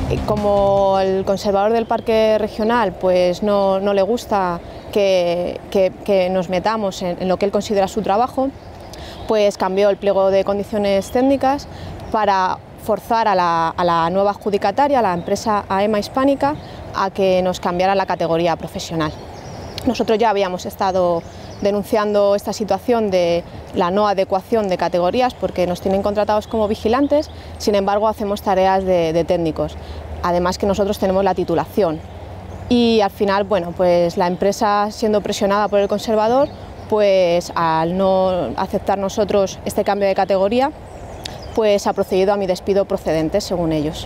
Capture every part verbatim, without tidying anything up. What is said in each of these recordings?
Como el conservador del parque regional pues no, no le gusta que, que, que nos metamos en, en lo que él considera su trabajo, pues cambió el pliego de condiciones técnicas para forzar a la, a la nueva adjudicataria, a la empresa AEMA Hispánica, a que nos cambiara la categoría profesional. Nosotros ya habíamos estado denunciando esta situación de la no adecuación de categorías porque nos tienen contratados como vigilantes, sin embargo hacemos tareas de, de técnicos, además que nosotros tenemos la titulación. Y al final, bueno, pues la empresa, siendo presionada por el conservador, pues al no aceptar nosotros este cambio de categoría, pues ha procedido a mi despido procedente, según ellos.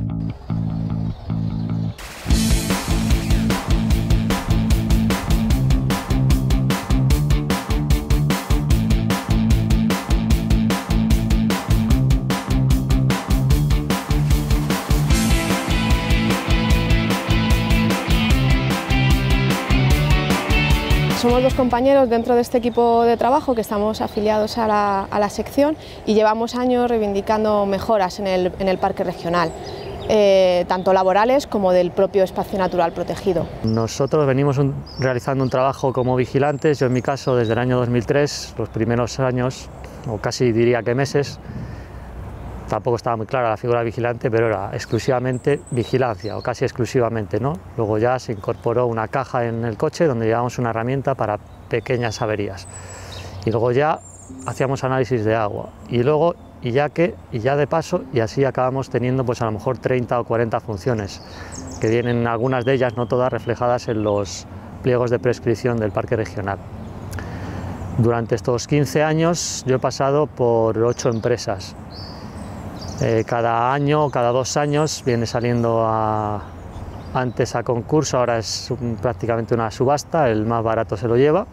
Somos dos compañeros dentro de este equipo de trabajo que estamos afiliados a la, a la sección y llevamos años reivindicando mejoras en el, en el parque regional, eh, tanto laborales como del propio espacio natural protegido. Nosotros venimos un, realizando un trabajo como vigilantes, yo en mi caso desde el año dos mil tres, los primeros años, o casi diría que meses, tampoco estaba muy clara la figura de vigilante, pero era exclusivamente vigilancia, o casi exclusivamente, ¿no? Luego ya se incorporó una caja en el coche donde llevábamos una herramienta para pequeñas averías. Y luego ya hacíamos análisis de agua. Y luego, y ya que, y ya de paso, y así acabamos teniendo pues a lo mejor treinta o cuarenta funciones, que vienen algunas de ellas, no todas, reflejadas en los pliegos de prescripción del parque regional. Durante estos quince años yo he pasado por ocho empresas. Eh, cada año, cada dos años, viene saliendo a, antes a concurso, ahora es un, prácticamente una subasta, el más barato se lo lleva,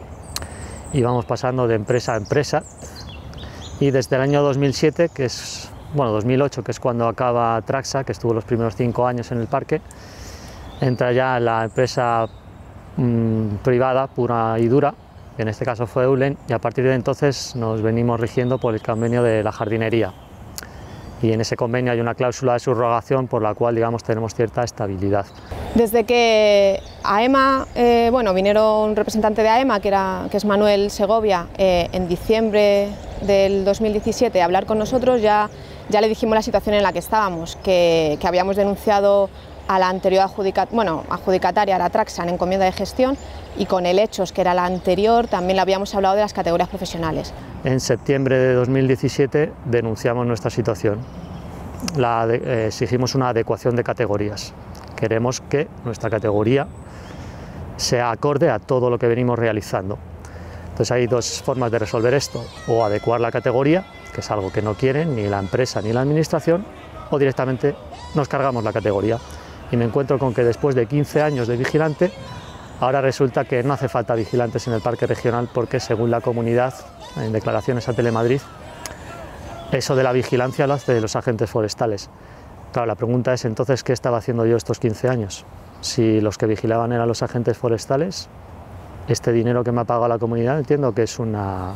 y vamos pasando de empresa a empresa. Y desde el año dos mil siete, que es, bueno, dos mil ocho, que es cuando acaba Traxa, que estuvo los primeros cinco años en el parque, entra ya la empresa mmm, privada, pura y dura, que en este caso fue Eulen, y a partir de entonces nos venimos rigiendo por el convenio de la jardinería. Y en ese convenio hay una cláusula de subrogación por la cual, digamos, tenemos cierta estabilidad. Desde que AEMA, eh, bueno, vinieron un representante de AEMA, que, era, que es Manuel Segovia, eh, en diciembre del dos mil diecisiete a hablar con nosotros, ya, ya le dijimos la situación en la que estábamos, que, que habíamos denunciado a la anterior adjudicat bueno, adjudicataria, a la Traxa, en encomienda de gestión, y con el Hechos, que era la anterior, también le habíamos hablado de las categorías profesionales. En septiembre de dos mil diecisiete denunciamos nuestra situación, la de, eh, exigimos una adecuación de categorías. Queremos que nuestra categoría sea acorde a todo lo que venimos realizando. Entonces hay dos formas de resolver esto: o adecuar la categoría, que es algo que no quieren ni la empresa ni la administración, o directamente nos cargamos la categoría. Y me encuentro con que después de quince años de vigilante, ahora resulta que no hace falta vigilantes en el parque regional porque, según la comunidad, en declaraciones a Telemadrid, eso de la vigilancia lo hace los agentes forestales. Claro, la pregunta es entonces, ¿qué estaba haciendo yo estos quince años? Si los que vigilaban eran los agentes forestales, este dinero que me ha pagado la comunidad entiendo que es una,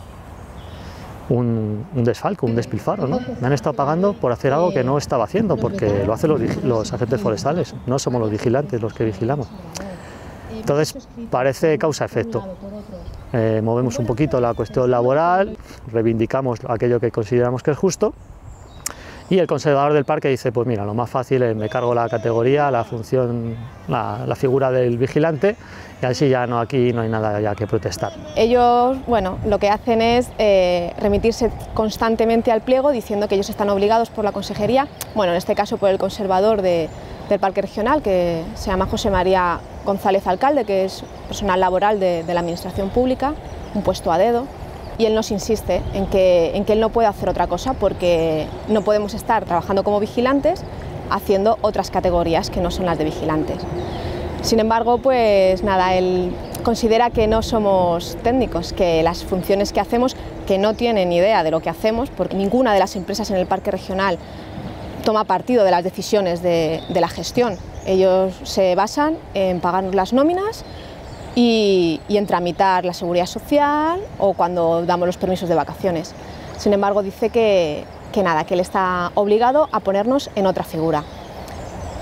un, un desfalco, un despilfarro, ¿no? Me han estado pagando por hacer algo que no estaba haciendo, porque lo hacen los, los agentes forestales, no somos los vigilantes los que vigilamos. Entonces parece causa-efecto. Eh, movemos un poquito la cuestión laboral, reivindicamos aquello que consideramos que es justo, y el conservador del parque dice, pues mira, lo más fácil es me cargo la categoría, la función, la, la figura del vigilante, y así ya no, aquí no hay nada ya que protestar. Ellos, bueno, lo que hacen es eh, remitirse constantemente al pliego diciendo que ellos están obligados por la consejería, bueno, en este caso por el conservador de, del parque regional, que se llama José María González Alcalde, que es personal laboral de, de la administración pública, un puesto a dedo, y él nos insiste en que, en que él no puede hacer otra cosa porque no podemos estar trabajando como vigilantes haciendo otras categorías que no son las de vigilantes. Sin embargo, pues nada, él considera que no somos técnicos, que las funciones que hacemos, que no tienen ni idea de lo que hacemos, porque ninguna de las empresas en el parque regional toma partido de las decisiones de, de la gestión. Ellos se basan en pagar las nóminas y, y en tramitar la seguridad social o cuando damos los permisos de vacaciones. Sin embargo, dice que, que nada, que él está obligado a ponernos en otra figura.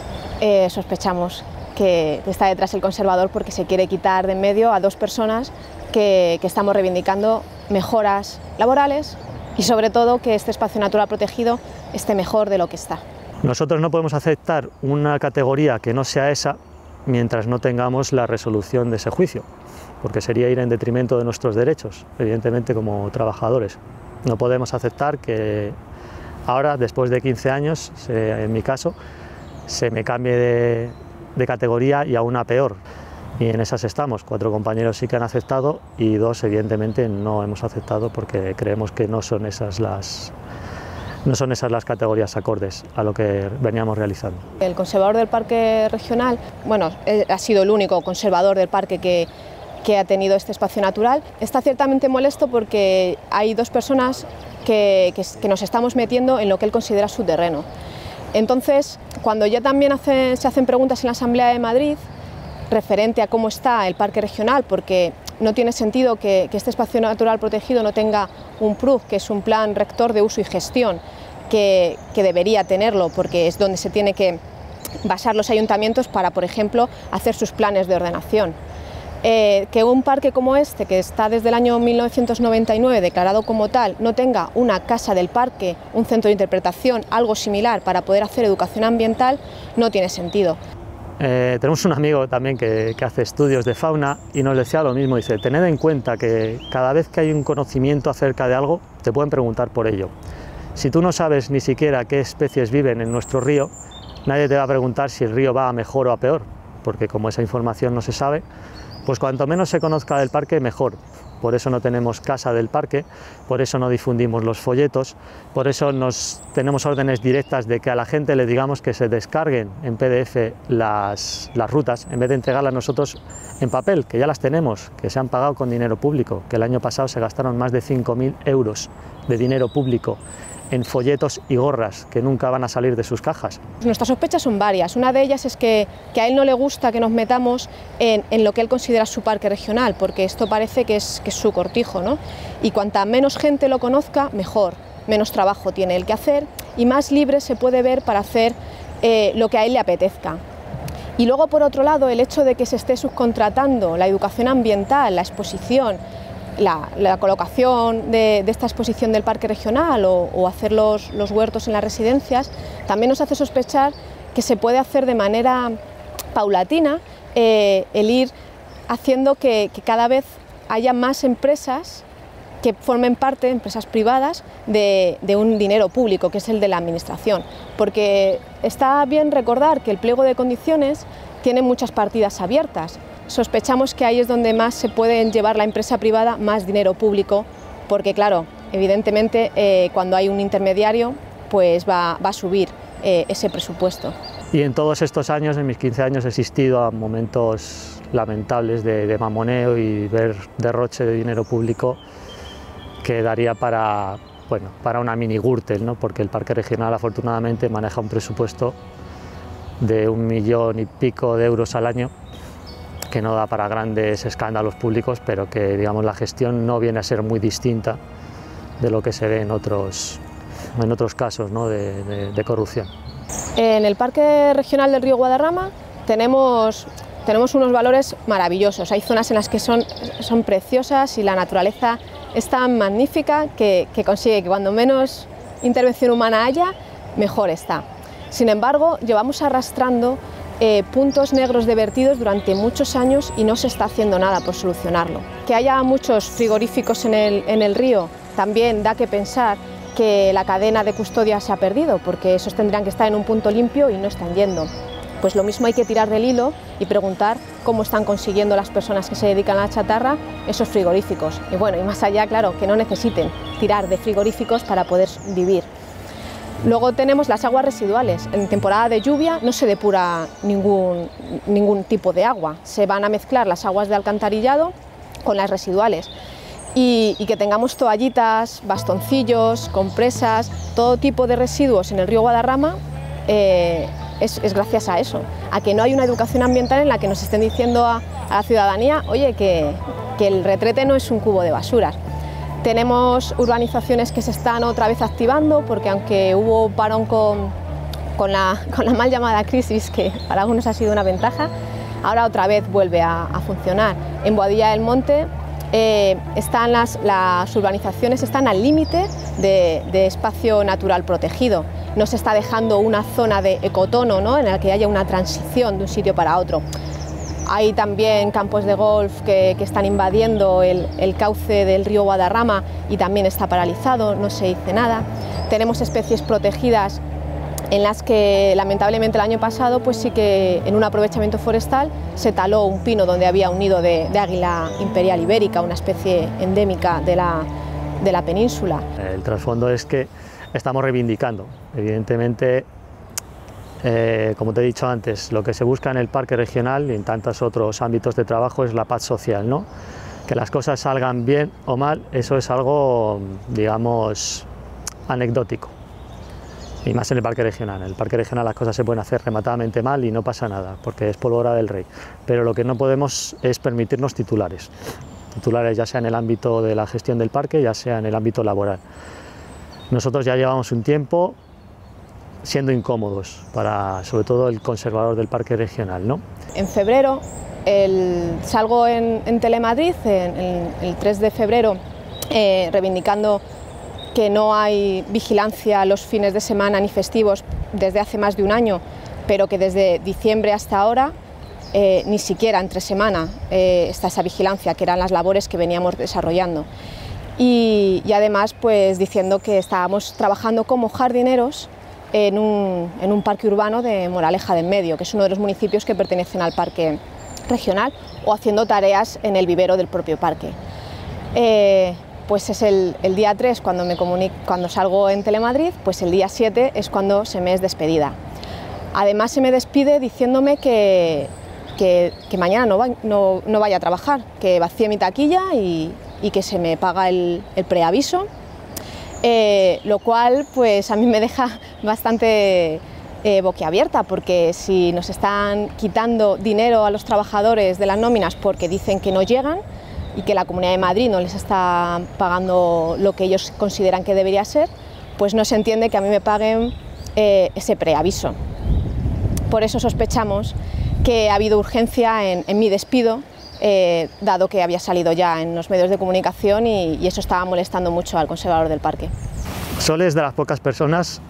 eh, sospechamos que está detrás el conservador porque se quiere quitar de en medio a dos personas que, que estamos reivindicando mejoras laborales y sobre todo que este espacio natural protegido esté mejor de lo que está. Nosotros no podemos aceptar una categoría que no sea esa mientras no tengamos la resolución de ese juicio, porque sería ir en detrimento de nuestros derechos, evidentemente como trabajadores. No podemos aceptar que ahora, después de quince años, se, en mi caso, se me cambie de, de categoría y a una peor. Y en esas estamos. Cuatro compañeros sí que han aceptado y dos, evidentemente, no hemos aceptado porque creemos que no son esas las, no son esas las categorías acordes a lo que veníamos realizando. El conservador del parque regional, bueno, ha sido el único conservador del parque que, que ha tenido este espacio natural. Está ciertamente molesto porque hay dos personas que, que, que nos estamos metiendo en lo que él considera su terreno. Entonces, cuando ya también hace, se hacen preguntas en la Asamblea de Madrid referente a cómo está el parque regional, porque no tiene sentido que, que este espacio natural protegido no tenga un P R U G, que es un plan rector de uso y gestión, que, que debería tenerlo, porque es donde se tiene que basar los ayuntamientos para, por ejemplo, hacer sus planes de ordenación. Eh, que un parque como este, que está desde el año mil novecientos noventa y nueve declarado como tal, no tenga una casa del parque, un centro de interpretación, algo similar para poder hacer educación ambiental, no tiene sentido. Eh, tenemos un amigo también que, que hace estudios de fauna y nos decía lo mismo, dice, tened en cuenta que cada vez que hay un conocimiento acerca de algo, te pueden preguntar por ello. Si tú no sabes ni siquiera qué especies viven en nuestro río, nadie te va a preguntar si el río va a mejor o a peor, porque como esa información no se sabe, pues cuanto menos se conozca del parque, mejor. Por eso no tenemos casa del parque, por eso no difundimos los folletos, por eso nos, tenemos órdenes directas de que a la gente le digamos que se descarguen en P D F las, las rutas, en vez de entregarlas nosotros en papel, que ya las tenemos, que se han pagado con dinero público, que el año pasado se gastaron más de cinco mil euros de dinero público en folletos y gorras que nunca van a salir de sus cajas. Nuestras sospechas son varias. Una de ellas es que, que a él no le gusta que nos metamos en, en lo que él considera su parque regional, porque esto parece que es, que es su cortijo, ¿no? Y cuanta menos gente lo conozca, mejor, menos trabajo tiene él que hacer y más libre se puede ver para hacer eh, lo que a él le apetezca. Y luego, por otro lado, el hecho de que se esté subcontratando la educación ambiental, la exposición, La, la colocación de, de esta exposición del parque regional o, o hacer los, los huertos en las residencias, también nos hace sospechar que se puede hacer de manera paulatina eh, el ir haciendo que, que cada vez haya más empresas que formen parte, empresas privadas, de, de un dinero público, que es el de la administración. Porque está bien recordar que el pliego de condiciones tiene muchas partidas abiertas. Sospechamos que ahí es donde más se puede llevar la empresa privada más dinero público, porque claro, evidentemente eh, cuando hay un intermediario pues va, va a subir eh, ese presupuesto. Y en todos estos años, en mis quince años, he asistido a momentos lamentables de, de mamoneo y ver derroche de dinero público que daría para, bueno, para una mini Gürtel, ¿no? Porque el parque regional afortunadamente maneja un presupuesto de un millón y pico de euros al año, que no da para grandes escándalos públicos, pero que digamos la gestión no viene a ser muy distinta de lo que se ve en otros, en otros casos, ¿no? de, de, de corrupción. En el Parque Regional del Río Guadarrama tenemos, tenemos unos valores maravillosos. Hay zonas en las que son, son preciosas y la naturaleza es tan magnífica que, que consigue que cuando menos intervención humana haya, mejor está. Sin embargo, llevamos arrastrando Eh, puntos negros de vertidos durante muchos años y no se está haciendo nada por solucionarlo. Que haya muchos frigoríficos en el, en el río también da que pensar que la cadena de custodia se ha perdido, porque esos tendrían que estar en un punto limpio y no están yendo. Pues lo mismo hay que tirar del hilo y preguntar cómo están consiguiendo las personas que se dedican a la chatarra esos frigoríficos. Y bueno, y más allá, claro, que no necesiten tirar de frigoríficos para poder vivir. Luego tenemos las aguas residuales. En temporada de lluvia no se depura ningún, ningún tipo de agua. Se van a mezclar las aguas de alcantarillado con las residuales. Y, y que tengamos toallitas, bastoncillos, compresas, todo tipo de residuos en el río Guadarrama eh, es, es gracias a eso. A que no hay una educación ambiental en la que nos estén diciendo a, a la ciudadanía, oye, que, que el retrete no es un cubo de basuras. Tenemos urbanizaciones que se están otra vez activando porque aunque hubo parón con, con la, con la mal llamada crisis, que para algunos ha sido una ventaja, ahora otra vez vuelve a, a funcionar. En Boadilla del Monte eh, están las, las urbanizaciones están al límite de, de espacio natural protegido. No se está dejando una zona de ecotono, ¿no?, en la que haya una transición de un sitio para otro. Hay también campos de golf que, que están invadiendo el, el cauce del río Guadarrama y también está paralizado, no se dice nada. Tenemos especies protegidas en las que lamentablemente el año pasado pues sí que en un aprovechamiento forestal se taló un pino donde había un nido de, de águila imperial ibérica, una especie endémica de la, de la península. El trasfondo es que estamos reivindicando, evidentemente, eh, como te he dicho antes, lo que se busca en el parque regional y en tantos otros ámbitos de trabajo es la paz social, ¿no? Que las cosas salgan bien o mal, eso es algo, digamos, anecdótico. Y más en el parque regional. En el parque regional las cosas se pueden hacer rematadamente mal y no pasa nada, porque es pólvora del rey. Pero lo que no podemos es permitirnos titulares. Titulares ya sea en el ámbito de la gestión del parque, ya sea en el ámbito laboral. Nosotros ya llevamos un tiempo siendo incómodos para, sobre todo, el conservador del parque regional, ¿no? En febrero el, salgo en, en Telemadrid, en, en, el tres de febrero, eh, reivindicando que no hay vigilancia los fines de semana ni festivos desde hace más de un año, pero que desde diciembre hasta ahora eh, ni siquiera entre semana eh, está esa vigilancia, que eran las labores que veníamos desarrollando. Y, y además pues diciendo que estábamos trabajando como jardineros en un, en un parque urbano de Moraleja de en Medio, que es uno de los municipios que pertenecen al parque regional, o haciendo tareas en el vivero del propio parque. Eh, Pues es el, el día tres cuando, me comunico, cuando salgo en Telemadrid, pues el día siete es cuando se me es despedida. Además se me despide diciéndome que, que, que mañana no, va, no, no vaya a trabajar, que vacíe mi taquilla y, y que se me paga el, el preaviso, eh, lo cual pues a mí me deja bastante eh, boquiabierta, porque si nos están quitando dinero a los trabajadores de las nóminas porque dicen que no llegan, y que la Comunidad de Madrid no les está pagando lo que ellos consideran que debería ser, pues no se entiende que a mí me paguen eh, ese preaviso. Por eso sospechamos que ha habido urgencia en, en mi despido, eh, dado que había salido ya en los medios de comunicación y, y eso estaba molestando mucho al conservador del parque. Sol es de las pocas personas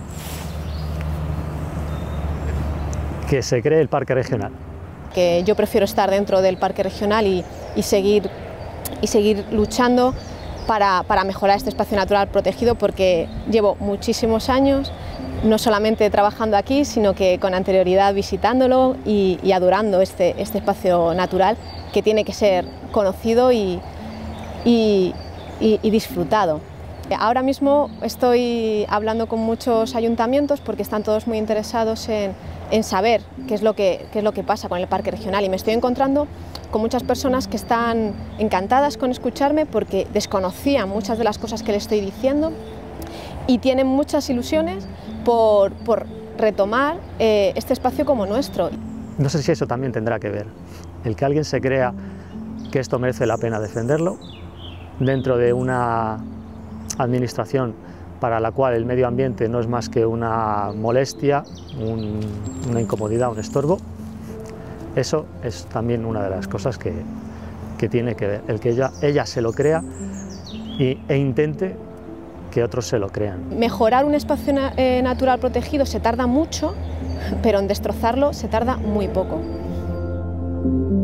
que se cree el parque regional. Que yo prefiero estar dentro del parque regional y, y, seguir, y seguir luchando para, para mejorar este espacio natural protegido, porque llevo muchísimos años no solamente trabajando aquí, sino que con anterioridad visitándolo y, y adorando este, este espacio natural que tiene que ser conocido y, y, y, y disfrutado. Ahora mismo estoy hablando con muchos ayuntamientos porque están todos muy interesados en, en saber qué es, lo que, qué es lo que pasa con el parque regional, y me estoy encontrando con muchas personas que están encantadas con escucharme porque desconocían muchas de las cosas que les estoy diciendo y tienen muchas ilusiones por, por retomar eh, este espacio como nuestro. No sé si eso también tendrá que ver, el que alguien se crea que esto merece la pena defenderlo dentro de una administración para la cual el medio ambiente no es más que una molestia, un, una incomodidad, un estorbo. Eso es también una de las cosas que, que tiene que ver, el que ella, ella se lo crea y, e intente que otros se lo crean. Mejorar un espacio na, eh, natural protegido se tarda mucho, pero en destrozarlo se tarda muy poco.